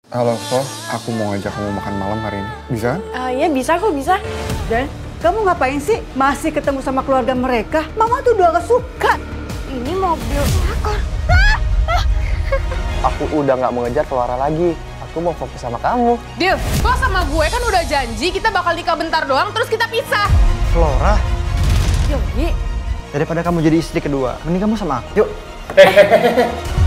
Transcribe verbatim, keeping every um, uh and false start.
Halo, Flo. Aku mau ngajak kamu makan malam hari ini. Bisa? Uh, ya bisa kok, bisa. Dan kamu ngapain sih masih ketemu sama keluarga mereka? Mama tuh udah gak suka. Ini mobil lakor. Aku udah gak mengejar Flora lagi. Aku mau fokus sama kamu. Deal, lo sama gue kan udah janji kita bakal nikah bentar doang terus kita pisah. Flora, Yogi. daripada kamu jadi istri kedua, mending kamu sama aku. Yuk.